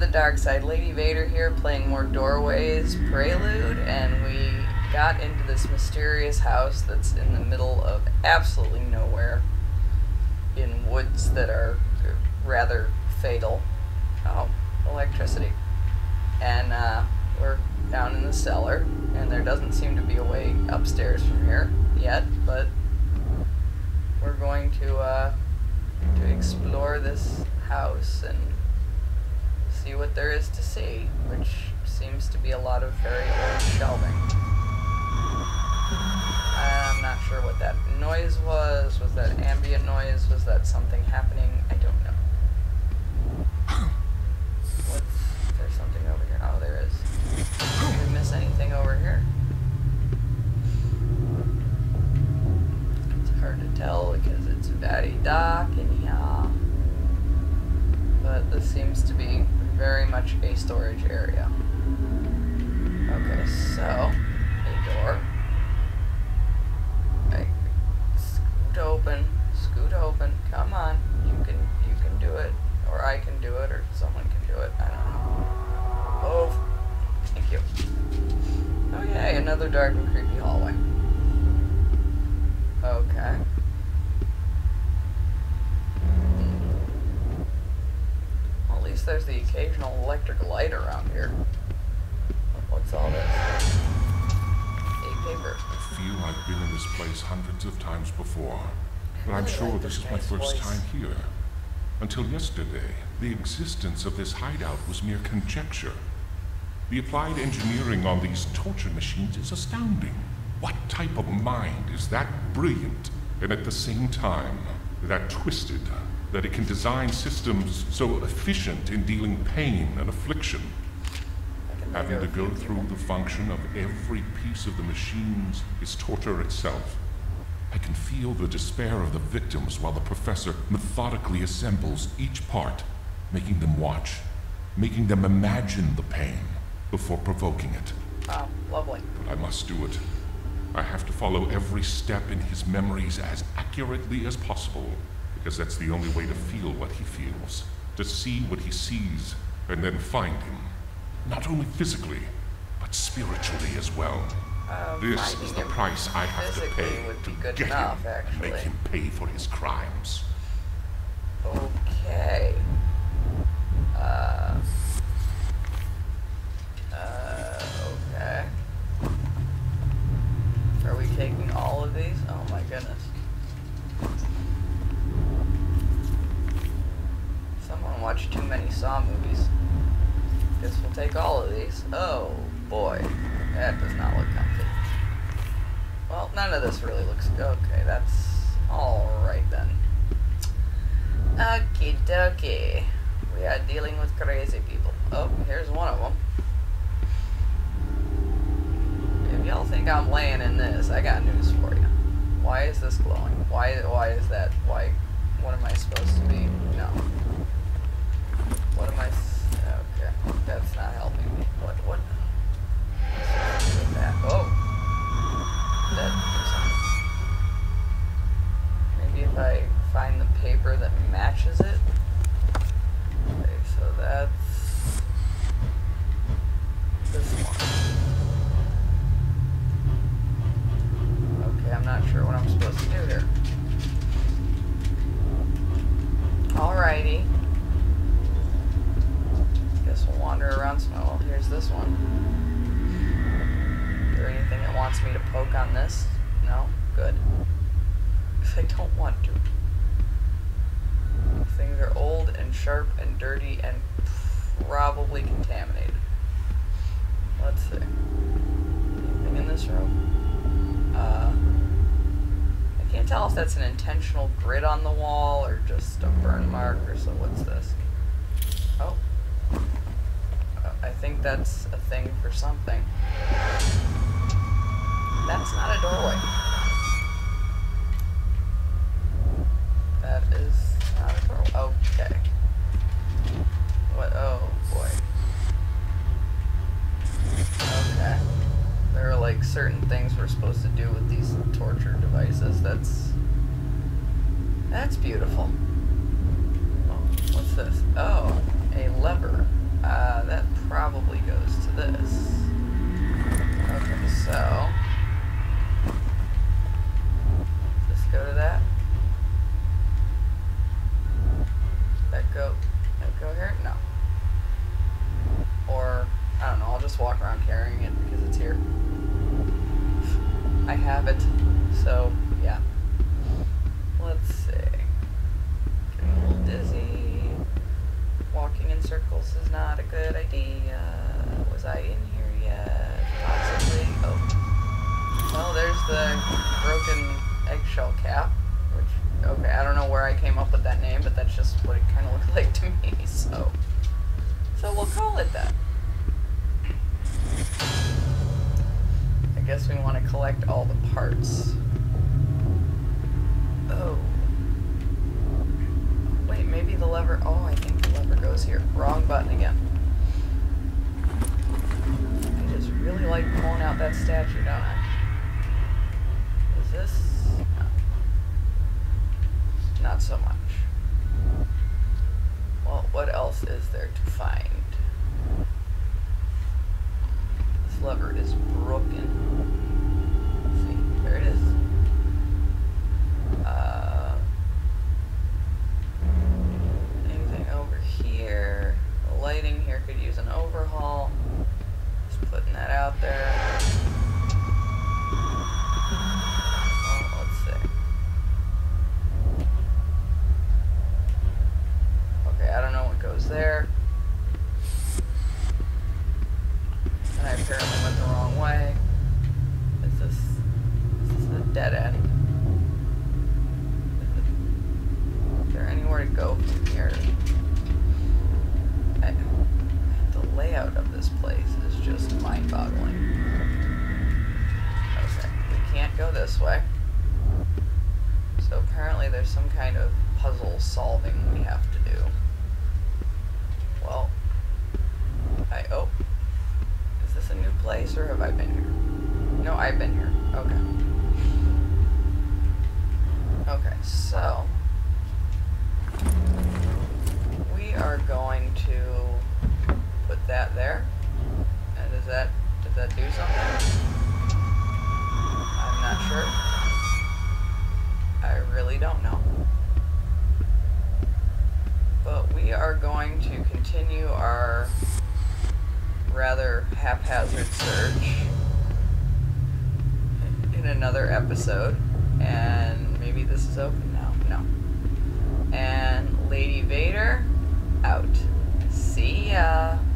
the Dark Side. Lady Vader here playing more Doorways Prelude, and we got into this mysterious house that's in the middle of absolutely nowhere in woods that are rather fatal. Oh, electricity. And we're down in the cellar, and there doesn't seem to be a way upstairs from here yet, but we're going to explore this house and see what there is to see, which seems to be a lot of very old shelving. I'm not sure what that noise was. Was that ambient noise? Was that something happening? I don't know. Is there something over here? Oh, there is. Did we miss anything over here? It's hard to tell because it's very dark in here. But this seems to be very much a storage area. Okay, so a door. Okay, scoot open. Come on, you can do it, or I can do it, or someone can do it. I don't know. Oh, thank you. Oh yay, another dark and creepy hallway. Okay. At least there's the occasional electric light around here. What's all this? A paper. I feel I've been in this place hundreds of times before, but I'm sure this is my first time here. Until yesterday, the existence of this hideout was mere conjecture. The applied engineering on these torture machines is astounding. What type of mind is that brilliant, and at the same time, that twisted, that it can design systems so efficient in dealing pain and affliction? Having to go through the function of every piece of the machines is torture itself. I can feel the despair of the victims while the professor methodically assembles each part, making them watch, making them imagine the pain before provoking it. Oh, lovely. But I must do it. I have to follow every step in his memories as accurately as possible, because that's the only way to feel what he feels, to see what he sees, and then find him. Not only physically, but spiritually as well. This is the price I have to pay to get him and make him pay for his crimes. Okay. Okay. Are we taking all of these? Oh my goodness. Someone watched too many Saw movies. Guess we'll take all of these. Oh boy, that does not look comfy. Well, none of this really looks okay. That's alright then. Okie dokie. We are dealing with crazy people. Oh, here's one of them. If y'all think I'm laying in this, I got news for you. Why is this glowing? Why is that? What am I supposed to be? No. What am I? Okay, that's not helping me. What? With that? Oh, maybe if I find the paper that matches it. Okay, so that's this one. Okay, I'm not sure what I'm supposed to do here. Alrighty. Guess we'll wander around some. Oh, here's this one. Is there anything that wants me to poke on this? No? Good. Because I don't want to. Things are old and sharp and dirty and probably contaminated. Let's see. Anything in this room? I can't tell if that's an intentional grid on the wall or just a burn mark or so. What's this? Oh. I think that's a thing for something. That's not a doorway. That is not a doorway. Okay. What? Oh boy. Okay. There are like certain things we're supposed to do with these torture devices. That's beautiful. Oh, what's this? Oh, a lever. just walk around carrying it because it's here. I have it, so yeah. Let's see. Getting a little dizzy. Walking in circles is not a good idea. Was I in here yet? Possibly. Oh. Well, there's the broken eggshell cap, which, okay, I don't know where I came up with that name, but that's just what it kind of looked like to me, so we'll call it that. I guess we want to collect all the parts. Oh. Wait, maybe the lever, oh, I think the lever goes here. Wrong button again. I just really like pulling out that statue, don't I? Is this? No. Not so much. Well, what else is there to find? This lever is broken. Let's see, there it is. Anything over here? The lighting here could use an overhaul. Just putting that out there. I don't know what goes there. And I apparently went the wrong way. Is this a dead end? Is there anywhere to go from here? The layout of this place is just mind-boggling. Okay, we can't go this way. So apparently there's some kind of puzzle solving we have to do. Well, oh, is this a new place or have I been here? No, I've been here. Okay. Okay, so we are going to put that there. And does that do something? I'm not sure. I really don't know. But we are going to continue our rather haphazard search in another episode. And maybe this is open now. No. And Lady Vader, out. See ya.